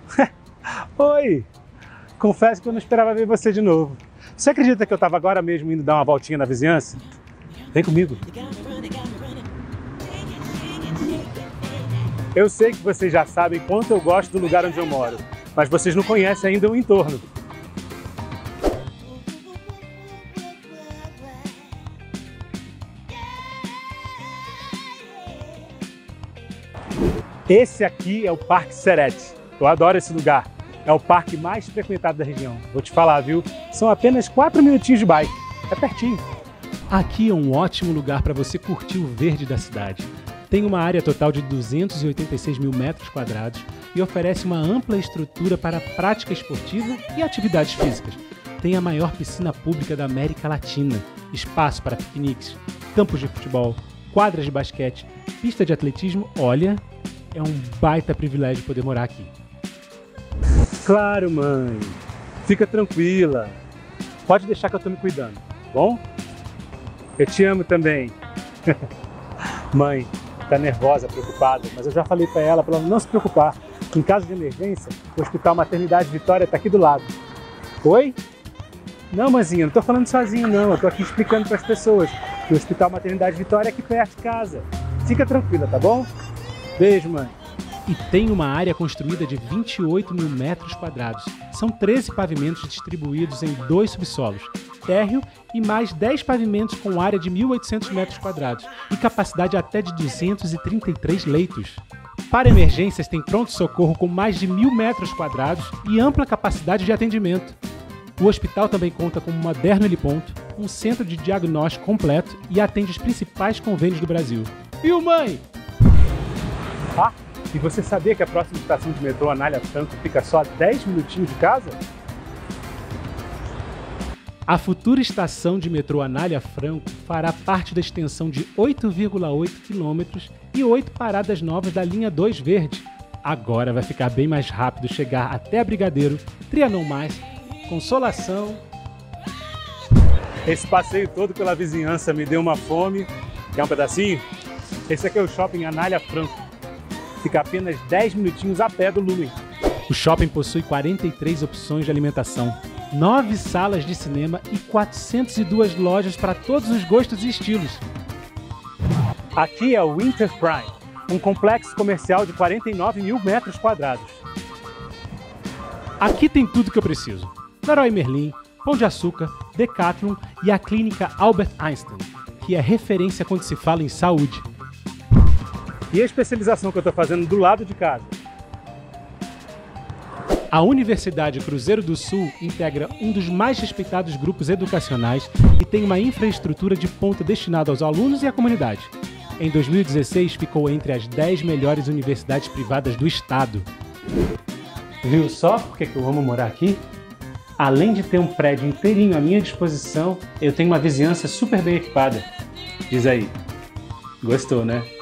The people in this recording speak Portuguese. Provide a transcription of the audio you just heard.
Oi! Confesso que eu não esperava ver você de novo. Você acredita que eu estava agora mesmo indo dar uma voltinha na vizinhança? Vem comigo. Eu sei que vocês já sabem quanto eu gosto do lugar onde eu moro, mas vocês não conhecem ainda o entorno. Esse aqui é o Parque Serete. Eu adoro esse lugar. É o parque mais frequentado da região. Vou te falar, viu? São apenas 4 minutinhos de bike. É pertinho. Aqui é um ótimo lugar para você curtir o verde da cidade. Tem uma área total de 286 mil metros quadrados e oferece uma ampla estrutura para prática esportiva e atividades físicas. Tem a maior piscina pública da América Latina, espaço para piqueniques, campos de futebol, quadras de basquete, pista de atletismo. Olha, é um baita privilégio poder morar aqui. Claro, mãe. Fica tranquila. Pode deixar que eu tô me cuidando, tá bom? Eu te amo também. Mãe, tá nervosa, preocupada, mas eu já falei pra ela não se preocupar. Em caso de emergência, o Hospital Maternidade Vitória tá aqui do lado. Oi? Não, mãezinha, não tô falando sozinho não. Eu tô aqui explicando pras pessoas que o Hospital Maternidade Vitória é aqui perto de casa. Fica tranquila, tá bom? Beijo, mãe. E tem uma área construída de 28 mil metros quadrados. São 13 pavimentos distribuídos em 2 subsolos, térreo e mais 10 pavimentos com área de 1.800 metros quadrados e capacidade até de 233 leitos. Para emergências tem pronto-socorro com mais de 1.000 metros quadrados e ampla capacidade de atendimento. O hospital também conta com um moderno heliponto, um centro de diagnóstico completo e atende os principais convênios do Brasil. Viu, mãe? Ah, e você sabia que a próxima estação de metrô Anália Franco fica só a 10 minutinhos de casa? A futura estação de metrô Anália Franco fará parte da extensão de 8,8 km e 8 paradas novas da linha 2 verde. Agora vai ficar bem mais rápido chegar até Brigadeiro, Trianon Mais, Consolação. Esse passeio todo pela vizinhança me deu uma fome. Quer um pedacinho? Esse aqui é o Shopping Anália Franco. Fica apenas 10 minutinhos a pé do Lumen. O shopping possui 43 opções de alimentação, 9 salas de cinema e 402 lojas para todos os gostos e estilos. Aqui é o Winter Prime, um complexo comercial de 49 mil metros quadrados. Aqui tem tudo que eu preciso. Leroy Merlin, Pão de Açúcar, Decathlon e a clínica Albert Einstein, que é referência quando se fala em saúde. E a especialização que eu estou fazendo do lado de casa? A Universidade Cruzeiro do Sul integra um dos mais respeitados grupos educacionais e tem uma infraestrutura de ponta destinada aos alunos e à comunidade. Em 2016, ficou entre as 10 melhores universidades privadas do estado. Viu só por que eu amo morar aqui? Além de ter um prédio inteirinho à minha disposição, eu tenho uma vizinhança super bem equipada. Diz aí, gostou, né?